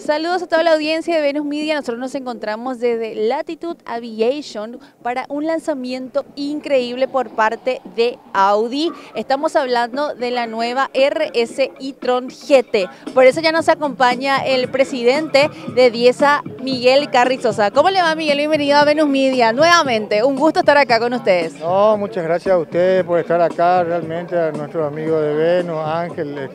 Saludos a toda la audiencia de Venus Media. Nosotros nos encontramos desde Latitude Aviation para un lanzamiento increíble por parte de Audi. Estamos hablando de la nueva RS e-tron GT. Por eso ya nos acompaña el presidente de Dieza, Miguel Carrizosa. ¿Cómo le va, Miguel? Bienvenido a Venus Media. Nuevamente, un gusto estar acá con ustedes. No, muchas gracias a ustedes por estar acá, realmente a nuestros amigos de Venus, Ángel,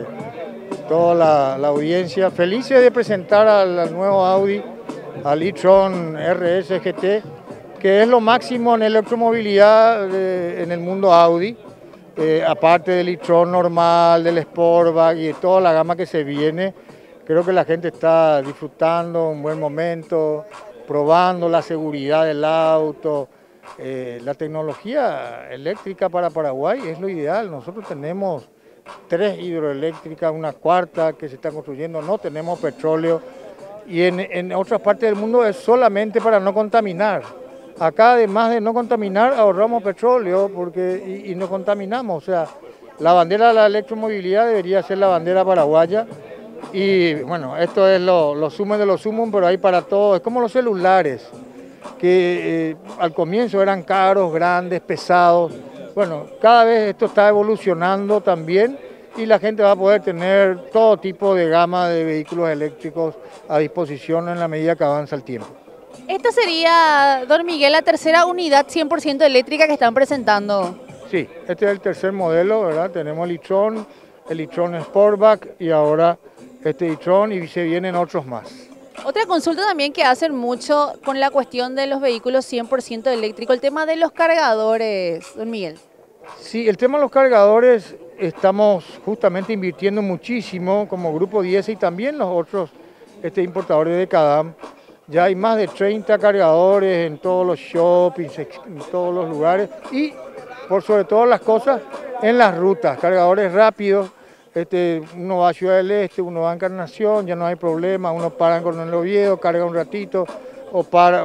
toda la audiencia. Felices de presentar al nuevo Audi, al e-tron RS GT, que es lo máximo en electromovilidad en el mundo Audi, aparte del e-tron normal, del Sportback y de toda la gama que se viene. Creo que la gente está disfrutando un buen momento, probando la seguridad del auto. La tecnología eléctrica para Paraguay es lo ideal. Nosotros tenemos 3 hidroeléctricas, una cuarta que se está construyendo, no tenemos petróleo, y en otras partes del mundo es solamente para no contaminar. Acá, además de no contaminar, ahorramos petróleo y no contaminamos. O sea, la bandera de la electromovilidad debería ser la bandera paraguaya. Y bueno, esto es lo sumo de lo sumo, pero hay para todo. Es como los celulares, que al comienzo eran caros, grandes, pesados. Bueno, cada vez esto está evolucionando también y la gente va a poder tener todo tipo de gama de vehículos eléctricos a disposición en la medida que avanza el tiempo. Esta sería, don Miguel, la tercera unidad 100% eléctrica que están presentando. Sí, este es el tercer modelo, ¿verdad? Tenemos el e-tron Sportback y ahora este e-tron, y se vienen otros más. Otra consulta también que hacen mucho con la cuestión de los vehículos 100% eléctricos, el tema de los cargadores, don Miguel. Sí, el tema de los cargadores estamos justamente invirtiendo muchísimo como Grupo Dieza y también los otros importadores de CADAM. Ya hay más de 30 cargadores en todos los shoppings, en todos los lugares y por sobre todas las cosas en las rutas, cargadores rápidos. Uno va a Ciudad del Este, uno va a Encarnación, ya no hay problema, uno para con el Oviedo, carga un ratito, o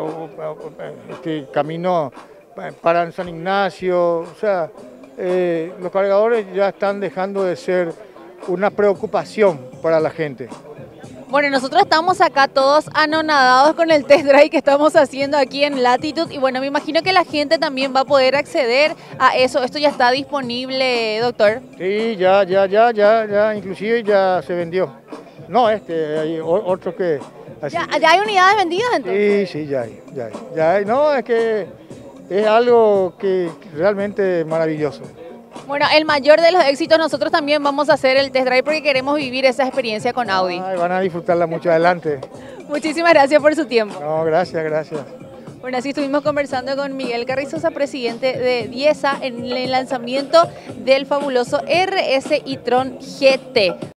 camino para en San Ignacio. O sea, los cargadores ya están dejando de ser una preocupación para la gente. Bueno, nosotros estamos acá todos anonadados con el test drive que estamos haciendo aquí en Latitude y bueno, me imagino que la gente también va a poder acceder a eso. ¿Esto ya está disponible, doctor? Sí, ya, inclusive ya se vendió. No, hay otros que... Así. ¿Ya hay unidades vendidas entonces? Sí, ya hay. No, es que es algo que realmente maravilloso. Bueno, el mayor de los éxitos, nosotros también vamos a hacer el test drive porque queremos vivir esa experiencia con Audi. Ay, van a disfrutarla mucho adelante. Muchísimas gracias por su tiempo. No, gracias. Bueno, así estuvimos conversando con Miguel Carrizosa, presidente de Dieza, en el lanzamiento del fabuloso RS e-tron GT.